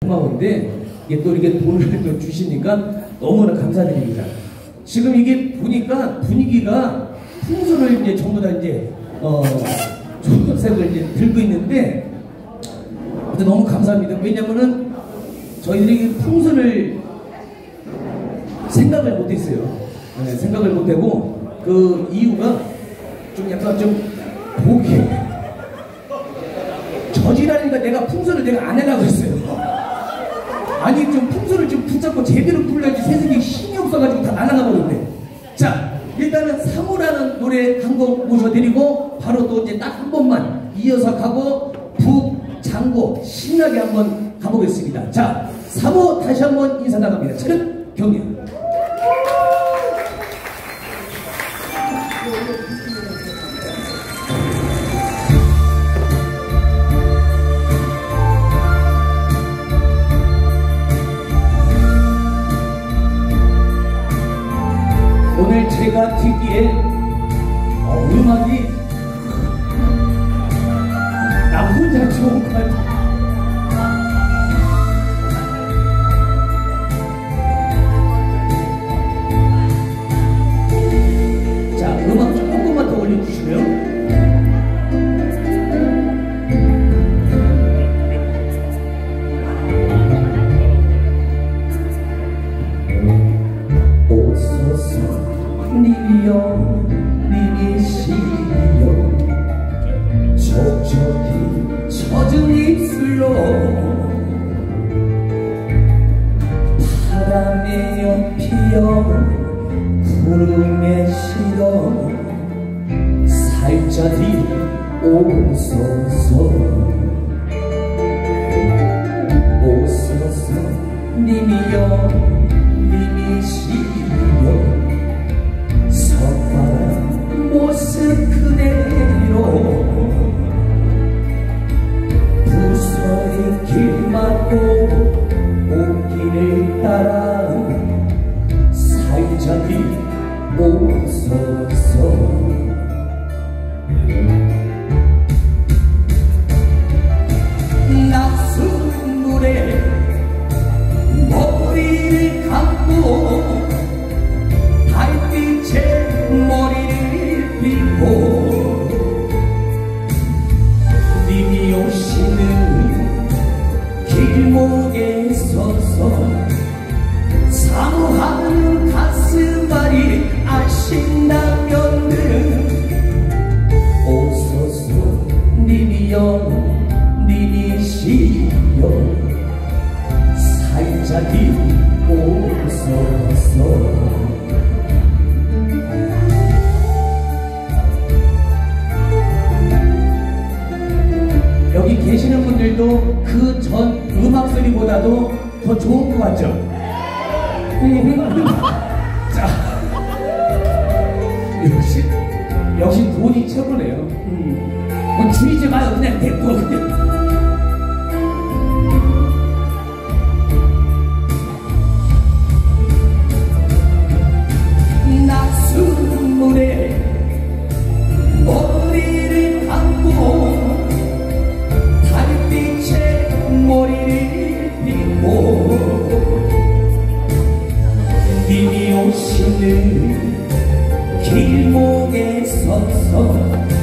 고마운데 이게 또 이렇게 돈을 또 주시니까 너무나 감사드립니다. 지금 이게 보니까 분위기가 풍선을 이제 전부 다 이제 초록색을 이제 들고 있는데 너무 감사합니다. 왜냐면은 저희들이 풍선을 생각을 못했어요. 네, 생각을 못하고 그 이유가 좀 약간 좀 보기 저지라니까 내가 풍선을 내가 안 해라고 했어요. 아니 좀 풍선을 좀 붙잡고 제대로 불러야지 세상에 힘이 없어가지고 다 날아가 버렸네. 자 일단은 사모라는 노래 한 곡 모셔드리고 바로 또 이제 딱 한 번만 이어서 가고 북장고 신나게 한번 가보겠습니다. 자 사모 다시 한번 인사 나갑니다. 차렷 경례. 오늘 제가 듣기에 음악이 나 혼자 좋은 것 같아. 자, 음악 조금만 더 올려주시고요. 님이여 님이시여 촉촉히 젖은 입술로 바람에 피어 구름에 실어 살짝 오소서 오소서 님이여 님이시여 모습 그대로 부서린 길막고 옷길을 따라 살짝이 오소서 낙순물에 머리를 감고 달빛에 머리를 빗고 님이 오시는 길목에 서서 사모하는 가슴앓이 아신다면은 오소서 님이여 님이시여 살짝이 오소서. 여기 계시는 분들도 그 전 음악 소리보다도 더 좋은 것 같죠? 자, 역시 돈이 최고네요. 줄이지 마요. 그냥 됐고 그냥. 낙순물에 머리를 감고 달빛에 머리를 빗고 님이 오시는 길목에 서서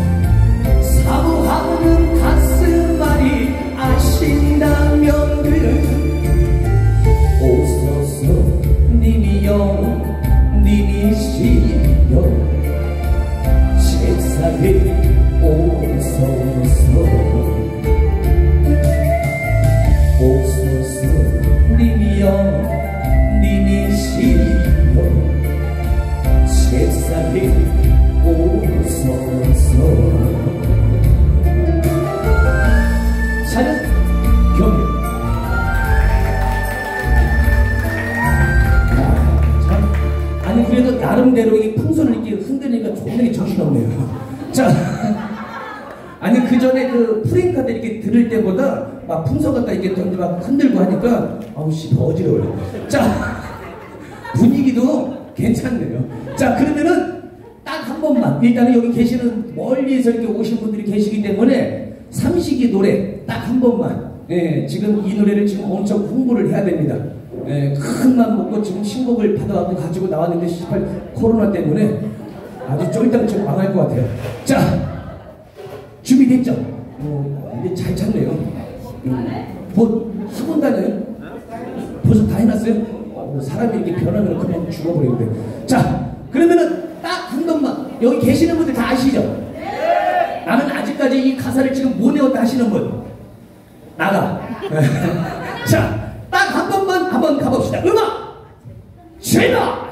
사모하는 가슴앓이 아신다면은 오소서 님이여 님이시여 세상에 오소서 오소서 님이여 님이시여 세상에 오소서. 차렷 경례. 아니 그래도 나름대로 이 풍선을 이렇게 흔드니까 존나게 정신없네요. 자, 아니 그 전에 그 프랭카드 이렇게 들을 때보다 막 풍선 갖다 이렇게 막 흔들고 하니까 아우 씨 더 어지러워요. 자, 분위기도 괜찮네요. 자, 그러면은 딱 한 번만 일단은 여기 계시는 멀리서 이렇게 오신 분들이 계시기 때문에 삼식이 노래 딱 한 번만 예, 지금 이 노래를 지금 엄청 홍보를 해야 됩니다. 예, 큰 맘 먹고 지금 신곡을 받아갖고 가지고 나왔는데 18 코로나 때문에 아주 쫄딱쫄딱 망할 것 같아요. 자, 준비됐죠? 이제 잘 찾네요. 뭐 학원 다녀요? 벌써 다 해놨어요? 사람이 이렇게 변하면 그냥 죽어버리는데. 자, 그러면은 딱 한 번만 여기 계시는 분들 다 아시죠? 네. 나는 아직까지 이 가사를 지금 못 외웠다 하시는 분 나가. 자, 딱 한 번만 한번 가봅시다. 음악 출발.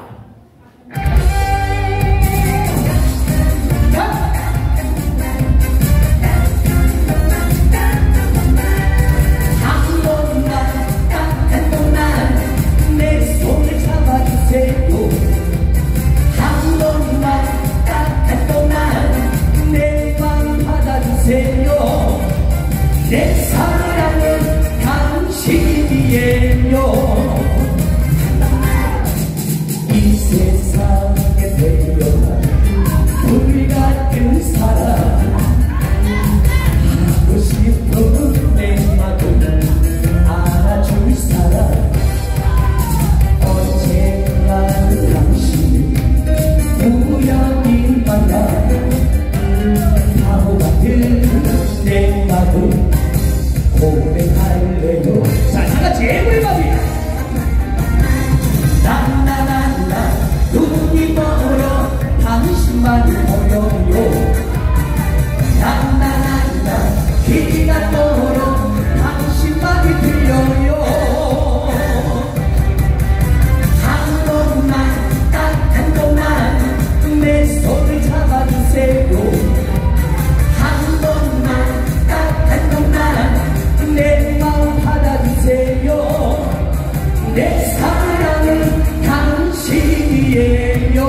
내 사랑은 당신이에요. 이 세상에 태어난 불같은 사랑 하고 싶은 내 마음 알아줄 사람 언젠가 당신을 우연히 만나 바보 같은 내 마음 고백할래요. 자, 다같이 애물바비. 나나나나 눈이 멀어 당신만 보여요. 나나나나 귀가 멀어 당신만이 들려요. 한 번만 딱 한 번만 내 손을 잡아주세요. 한 번만 딱 한 번만 내 마음 받아주세요. 내 사랑은 당신이에요.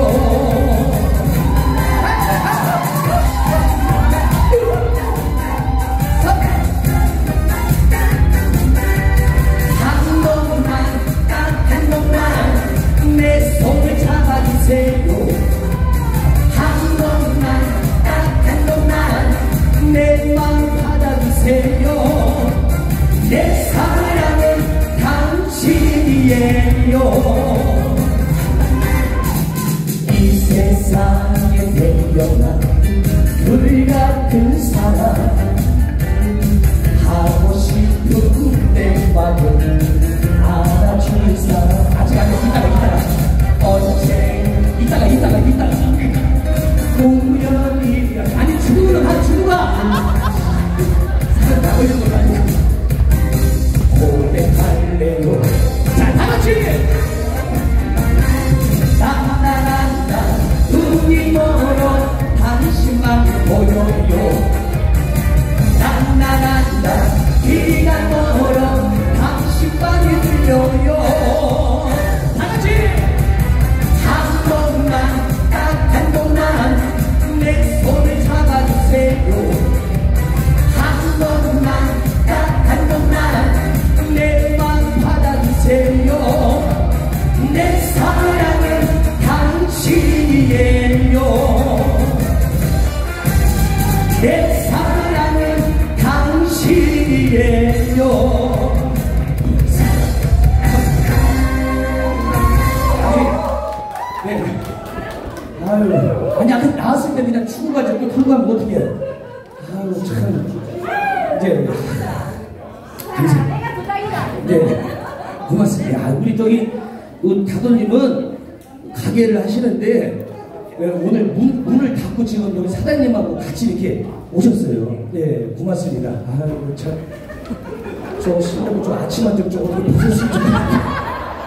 한 번만 딱 한 번만 내 손을 잡아주세요. 한 번만 딱 한 번만 내 마음 받아주세요. 내 사랑은 당신이에요. 이 세상에 태어난 불같은 사랑 하고 싶은 내 마음 알아줄 사람 아직 안 돼. 이따가. 우연히 아니, 주는 한 주가. 사람 다 걸린 건 아니고. 고백할래요. 자, 다같이. 나나나나 눈이 멀어 당신만 보여요. 나나나나 귀가 멀어 당신만이 들려요. 다같이. 한 번만 딱 한 번만 내 손을 잡아주세요. 한 번만 딱 한 번만 내 마음 받아주세요. 내 사랑은 당신이에요. 내 사랑은 당신이에요. 네. 아유, 아니 아까 나왔을 때 그냥 추고가지고 또 털고 하면 어떡해. 아유, 참. 이제 네, 고맙습니다. 아, 우리 저기 다도님은 가게를 하시는데 오늘 문을 닫고 지금 여기 사장님하고 같이 이렇게 오셨어요. 네, 고맙습니다. 아유, 참. 저 신나고 저 아침만 좀 어떻게 보셨으면 좋겠는데.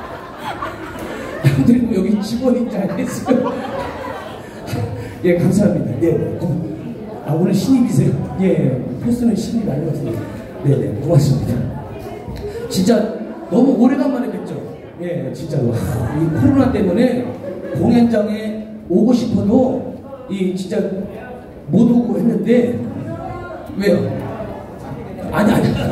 그리고 여기 직원인 줄 알겠어요. 예, 감사합니다. 예. 아, 오늘 신입이세요? 예, 포스는 신입 아니었어요. 네네, 고맙습니다. 진짜 너무 오래간만에 뵙죠? 예, 진짜로. 이 코로나 때문에 공연장에 오고 싶어도 이 진짜 못 오고 했는데 왜요? 아니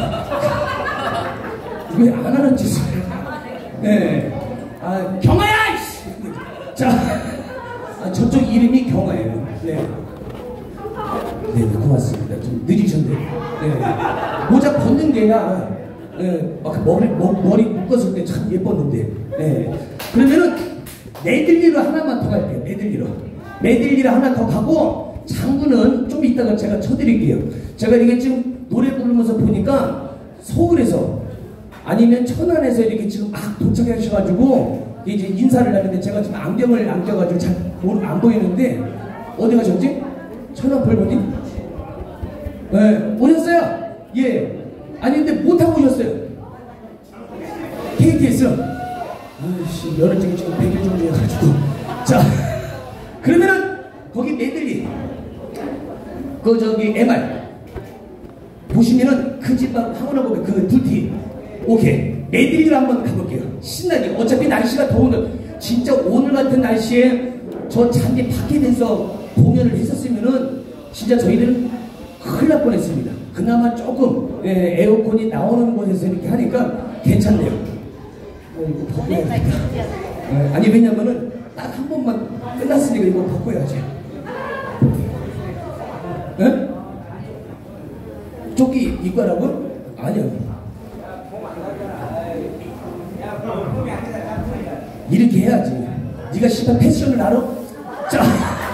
왜 안 하는 짓을? 네. 아, 경아야! 자, 아, 저쪽 이름이 경아예요. 네. 네, 고맙습니다. 좀 늦으셨네요. 네. 모자 벗는 게야 예, 막 머리 묶었을 때 참 예뻤는데. 예. 그러면은 메들리로 하나만 더 갈게요. 메들리로 하나 더 가고 장구는 좀 이따가 제가 쳐드릴게요. 제가 이게 지금 노래 부르면서 보니까 서울에서 아니면 천안에서 이렇게 지금 막 도착하셔가지고 이제 인사를 하는데 제가 지금 안경을 안 껴가지고 잘 안 보이는데 어디 가셨지? 천안 벌거니? 네, 오셨어요? 예. 아니 근데 못 타고 오셨어요. KTX. 아이씨 면허증이 지금 100일 정도 해가지고. 자 그러면은 거기 메들리 그 저기 MR 보시면은 그 집밥 황홀하고 그 둘티. 오케이 메들리로 한번 가볼게요. 신나게. 어차피 날씨가 더운데 진짜 오늘 같은 날씨에 저 잔디 밖에서 공연을 했었으면은 진짜 저희들은 큰일 날 뻔했습니다. 그나마 조금 에어컨이 나오는 곳에서 이렇게 하니까 괜찮네요. 이거 벗고 해야겠다. 아니 왜냐면은 딱 한 번만 끝났으니까 이거 벗고 해야지. 에? 조끼 입고 하라고? 아니요. 이렇게 해야지. 네가 씨발 패션을 알아? 자,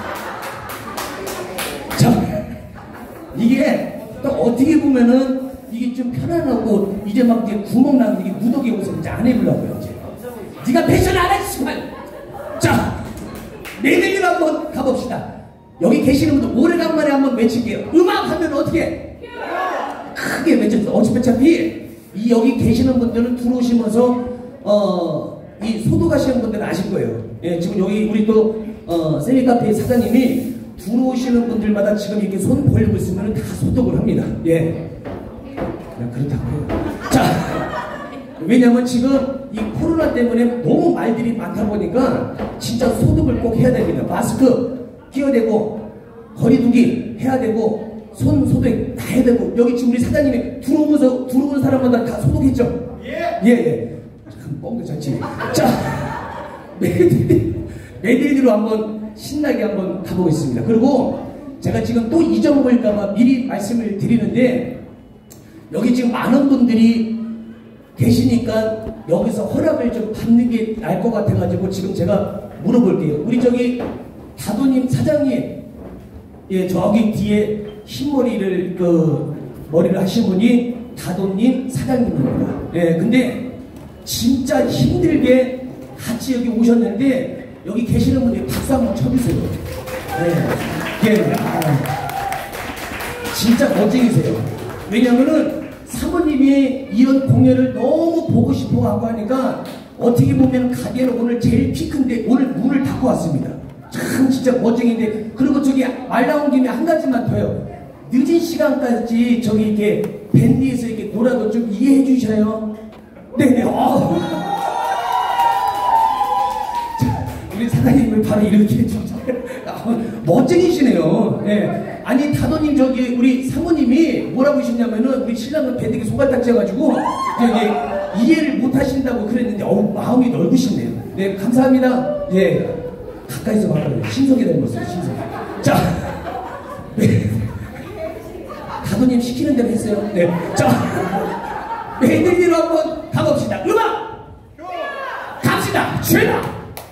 이게 또 어떻게 보면은 이게 좀 편안하고 이제 막 이제 구멍 나는 게 무더기 옷을 이제 안 입으려고요. 이제 네가 패션을 안 해, 씨발. 자, 메들리로 한번 가봅시다. 여기 계시는 분들 오래간만에 한번 외칠게요. 음악 하면 어떻게 해? 크게 외쳐주세요. 어차피 이 여기 계시는 분들은 들어오시면서 이 소독하시는 분들은 아실 거예요. 예, 지금 여기 우리 또 세미카페 사장님이 들어오시는 분들마다 지금 이렇게 손 벌리고 있으면 다 소독을 합니다. 예, 그냥 그렇다고요. 자, 왜냐면 지금 이 코로나 때문에 너무 말들이 많다 보니까 진짜 소독을 꼭 해야 됩니다. 마스크 끼워야 되고 거리두기 해야 되고 손 소독 다 해야 되고. 여기 지금 우리 사장님이 들어오는 사람마다 다 소독했죠? 예. 참 뻥도 잘 치네. 자, 메들리로 한번 신나게 한번 가보겠습니다. 그리고 제가 지금 또 잊어먹을까봐 미리 말씀을 드리는데 여기 지금 많은 분들이 계시니까 여기서 허락을 좀 받는 게 나을 것 같아가지고 지금 제가 물어볼게요. 우리 저기 다도님 사장님, 예, 저기 뒤에 흰머리를 머리를 하신 분이 다도님 사장님입니다. 예, 근데 진짜 힘들게 같이 여기 오셨는데 여기 계시는 분들이 박수 한번 쳐주세요. 예, 진짜 멋쟁이세요. 왜냐면은 사모님이 이런 공연을 너무 보고 싶어 하고 하니까 어떻게 보면 가게는 오늘 제일 피 큰데 오늘 문을 닫고 왔습니다. 참 진짜 멋쟁이인데. 그리고 저기 말 나온 김에 한 가지만 더요. 늦은 시간까지 저기 이렇게 밴드에서 이렇게 놀아도 좀 이해해 주셔요. 네네. 우리 사장님을 바로 이렇게 해주죠. 멋쟁이시네요. 네. 아니 다도님 저기 우리 사모님이 뭐라고 하셨냐면은 우리 신랑은 밴드에 손발딱 쥐어가지고 저기 이해를 못 하신다고 그랬는데 마음이 넓으시네요. 네, 감사합니다. 예, 가까이서 봐봐요. 신석이 닮았어요. 신석. 자, 네. 다도님 시키는 대로 했어요. 네. 자, 메들리로 한번 가봅시다. 음악 갑시다. 출발.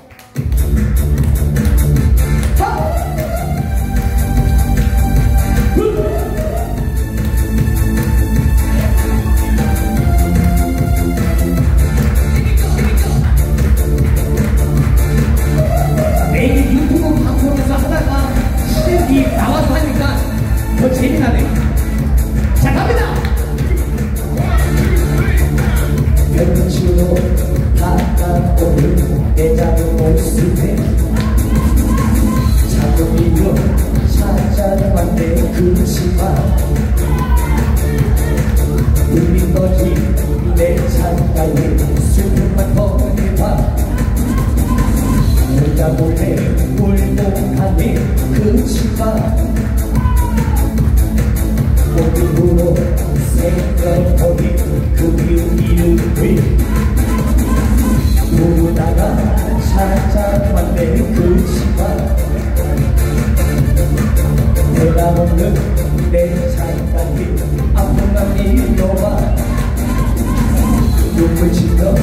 매일 유튜브 방송에서 하다가 시즌이 나와서 하니까 더 재미나네요. 자, 갑니다. 별빛으로 바깥 오를 내자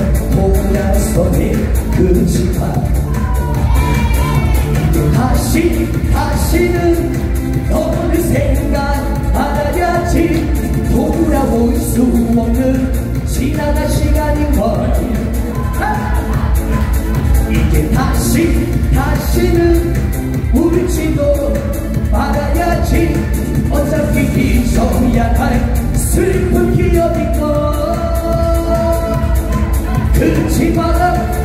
돌아서네 그치만 다시는 너를 생각 말아야지. 돌아올 수 없는 지나간 시간인걸. 이제 다시는 울지도 말아야지. 어차피 잊어야 할 슬픈 기억인걸. 그치만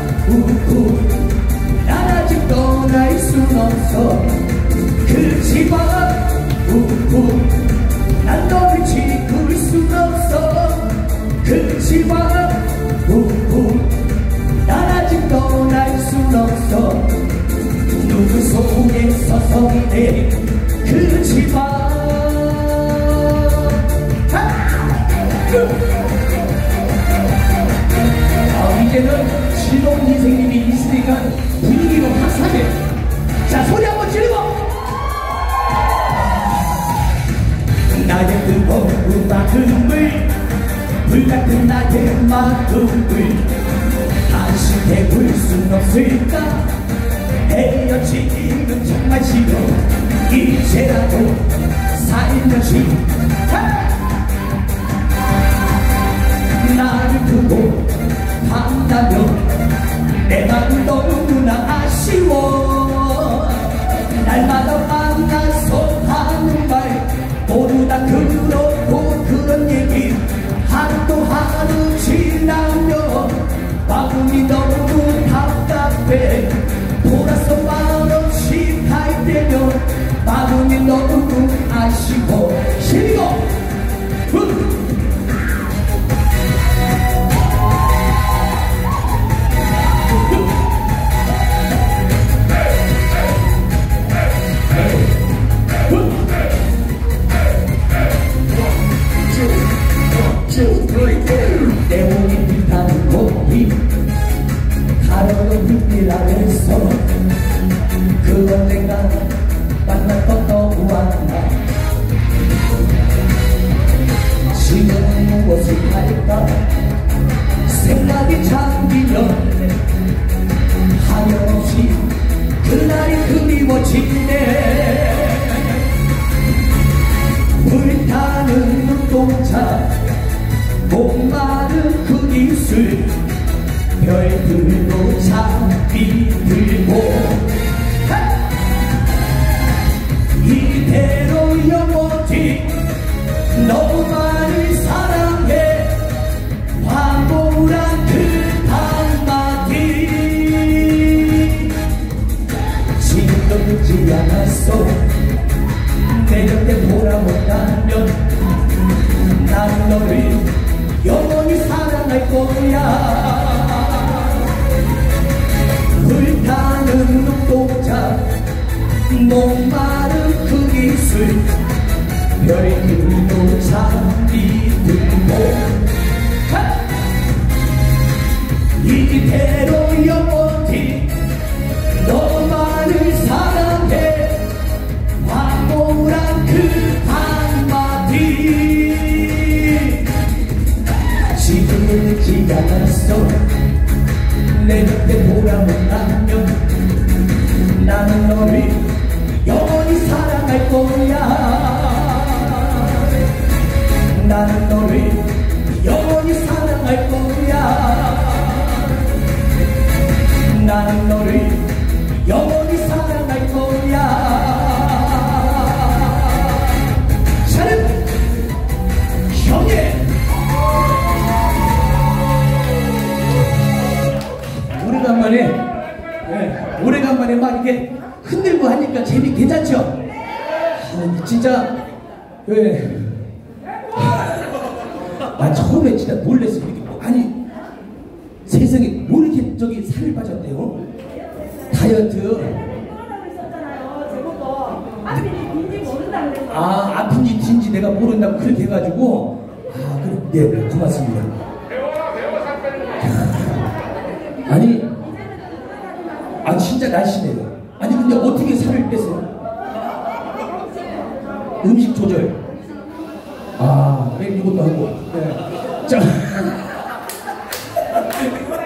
난 아직 떠날 순 없어. 그치만 난 너를 지울 순 없어. 그치만 난 아직 떠날 순 없어. 누구 속에 서성이네. 그치만 이제는 신혼 선생님이 있으니까 분위기가 확산해. 자, 소리 한번 지르고. 나의 뜨거운 마음을, 불같은 나의 마음을 다시 태울 순 없을까. 헤어지기는 정말 싫어. 이제라도 살며시 나를 두고 한다면 내 맘은 너무나 아쉬워. 날마다 만나서 하는 말 모두 다 그렇고 그런 얘기. 하루도 하루 지나면 마음이 너무 답답해. 돌아서 말없이 갈 때면 마음이 너무 아쉬워. 시리고 내 몸이 불타는 고비 가려운 눈길 아래서 그건 내가 만났던 너와 나. 지금 무엇을 할까 생각이 잠기면 하염없이 그날이 그리워지네. 불타는 눈동자 목마른 그 입술 별들도 잠이 들고 이대로 영원히 너만을 사랑해. 황홀한 그 한마디 지금도 늦지 않았어. 내 곁에 돌아온다면 난 너를 영원히 사랑할 거야. 불타는 눈동자 목마른 그 입술 별들도 잠이 들고 이대로 영원히 너만을 사랑해. 황홀한 그 한마디 지금은 늦지 않았어. 내 곁에 돌아온다면 나는 너를 영원히 사랑할 거야. 나는 너를 영원히 사랑할 거야. 나는 너를 영원히 사랑할 거야. 샤르 형님 오래간만에 막 이렇게 흔들고 하니까 재미 괜찮죠? 아, 진짜 난 처음에 진짜 놀랬어. 아니 세상에 뭐 이렇게 저기 살이 빠졌대요? 다이어트. 아, 아픈지 딘지 내가 모른다고 그렇게 해가지고. 아, 그래, 네, 고맙습니다. 아니, 진짜 날씬해요. 아니, 근데 어떻게 살을 뺐어요? 음식 조절. 아, 네, 이것도 하고. 네. 자.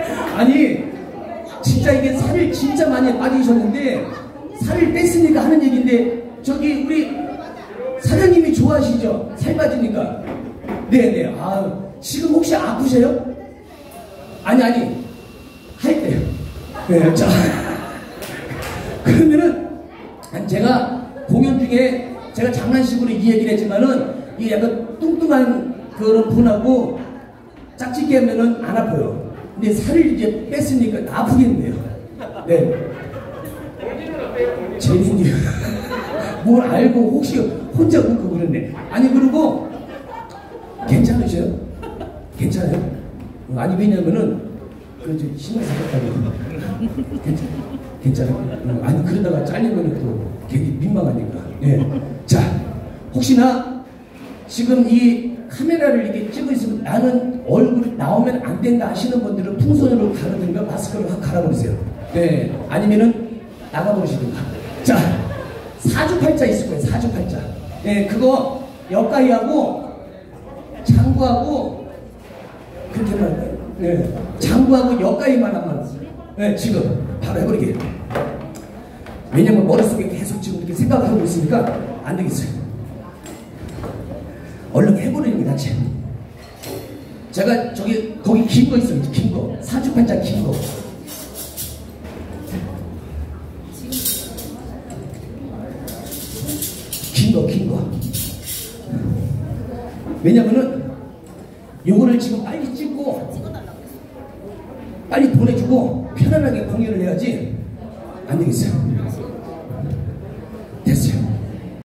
아니 진짜 이게 살을 진짜 많이 빠지셨는데 살을 뺐으니까 하는 얘기인데 저기 우리 사장님이 좋아하시죠? 살 빠지니까. 네네. 아 지금 혹시 아프세요? 아니 할 때요. 네, 자 그러면은 제가 공연 중에 제가 장난식으로 이 얘기를 했지만은 이 약간 뚱뚱한 그런 분하고 짝짓기 하면은 안 아파요. 근데 살을 이제 뺐으니까 아프겠네요. 네. 제니님 뭘 알고 혹시 혼자 웃고 그랬네. 아니 그리고 괜찮으셔요? 괜찮아요? 아니 왜냐면은 그 신경 쓰겠다고. 괜찮아요? 아니 그러다가 잘리면 또 괜히 민망하니까. 예. 자 혹시나 지금 이 카메라를 이렇게 찍고 있으면 나는 얼굴 나오면 안 된다 하시는 분들은 풍선으로 가르든가 마스크를 확 갈아버리세요. 네. 아니면은 나가버리시든가. 자 사주팔자 있을 거예요. 사주팔자. 네, 그거 옆가위하고 장구하고 그렇게 말해요. 네, 장구하고 옆가위만 하면 네, 지금 바로 해버리게. 왜냐면 머릿속에 계속 지금 이렇게 생각을 하고 있으니까 안 되겠어요. 얼른 해버리는 게 낫지. 제가 거기 긴 거 있어요. 긴 거. 사주팔자 긴 거. 긴 거. 왜냐면은 요거를 지금 빨리 찍고 빨리 보내주고 편안하게 공연을 해야지 안 되겠어요.